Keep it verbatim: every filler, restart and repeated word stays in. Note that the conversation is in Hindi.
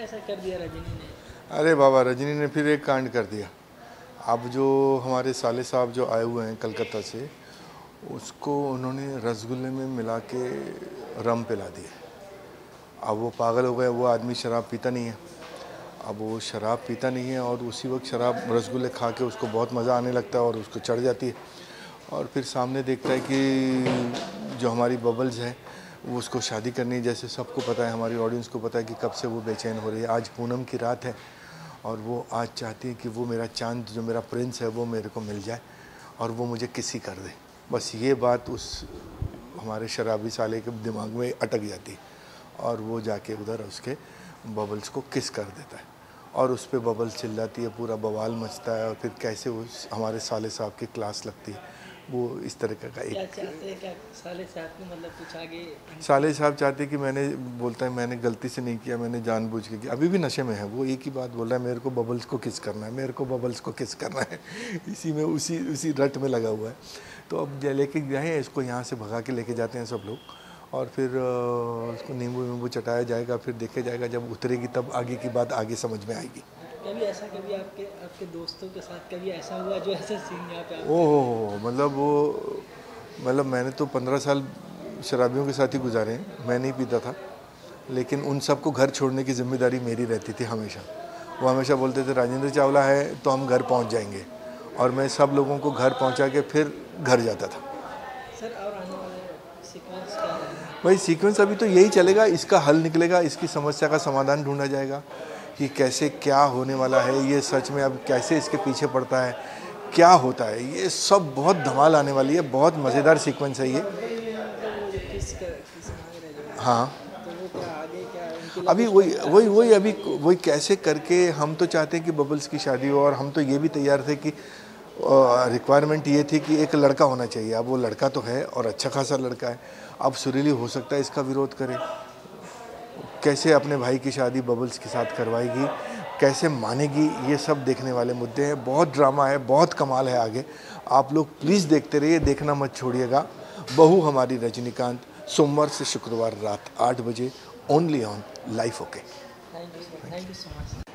ऐसा कर दिया रजनी ने? अरे बाबा, रजनी ने फिर एक कांड कर दिया। अब जो हमारे साले साहब जो आए हुए हैं कलकत्ता से, उसको उन्होंने रसगुल्ले में मिला के रम पिला दिया। अब वो पागल हो गए, वो आदमी शराब पीता नहीं है। अब वो शराब पीता नहीं है और उसी वक्त शराब रसगुल्ले खा के उसको बहुत मज़ा आने लगता है और उसको चढ़ जाती है। और फिर सामने देखता है कि जो हमारी बबल्स है वो उसको शादी करनी है। जैसे सबको पता है, हमारी ऑडियंस को पता है कि कब से वो बेचैन हो रही है। आज पूनम की रात है और वो आज चाहती है कि वो मेरा चांद, जो मेरा प्रिंस है, वो मेरे को मिल जाए और वो मुझे किसी कर दे। बस ये बात उस हमारे शराबी साले के दिमाग में अटक जाती है और वो जाके उधर उसके बबल्स को किस कर देता है और उस पर बबल्स चिल्लाती है, पूरा बवाल मचता है। और फिर कैसे उस हमारे साले साहब की क्लास लगती है। वो इस तरह का एक क्या चाहते हैं, क्या साले साहब को मतलब कुछ आगे? साले साहब चाहते कि मैंने, बोलता है मैंने गलती से नहीं किया, मैंने जानबूझ के किया। अभी भी नशे में है वो, एक ही बात बोल रहा है, मेरे को बबल्स को किस करना है, मेरे को बबल्स को किस करना है। इसी में उसी उसी रट में लगा हुआ है। तो अब लेके गए इसको, यहाँ से भगा के लेके जाते हैं सब लोग और फिर उसको नींबू वींबू चटाया जाएगा। फिर देखा जाएगा, जब उतरेगी तब आगे की बात आगे समझ में आएगी। कभी ऐसा, कभी आपके आपके दोस्तों के साथ कभी ऐसा हुआ जो ऐसा सीन यहाँ पे? ओह, मतलब वो मतलब मैंने तो पंद्रह साल शराबियों के साथ ही गुजारे हैं। मैं नहीं पीता था, लेकिन उन सबको घर छोड़ने की जिम्मेदारी मेरी रहती थी हमेशा। वो हमेशा बोलते थे राजेंद्र चावला है तो हम घर पहुंच जाएंगे, और मैं सब लोगों को घर पहुंचा के फिर घर जाता था। सर, और आने वाले सीक्वेंस क्या है? भाई सीक्वेंस अभी तो यही चलेगा, इसका हल निकलेगा, इसकी समस्या का समाधान ढूंढा जाएगा कि कैसे क्या होने वाला है, ये सच में अब कैसे इसके पीछे पड़ता है, क्या होता है। ये सब बहुत धमाल आने वाली है, बहुत मज़ेदार सीक्वेंस है ये। हाँ, अभी वही वही वही अभी वही कैसे करके, हम तो चाहते हैं कि बबल्स की शादी हो और हम तो ये भी तैयार थे कि रिक्वायरमेंट ये थी कि एक लड़का होना चाहिए। अब वो लड़का तो है और अच्छा खासा लड़का है। अब सुरीली हो सकता है इसका विरोध करे, कैसे अपने भाई की शादी बबल्स के साथ करवाएगी, कैसे मानेगी, ये सब देखने वाले मुद्दे हैं। बहुत ड्रामा है, बहुत कमाल है आगे। आप लोग प्लीज़ देखते रहिए, देखना मत छोड़िएगा। बहू हमारी रजनीकांत, सोमवार से शुक्रवार रात आठ बजे, only on life okay. Thank you, thank you so much.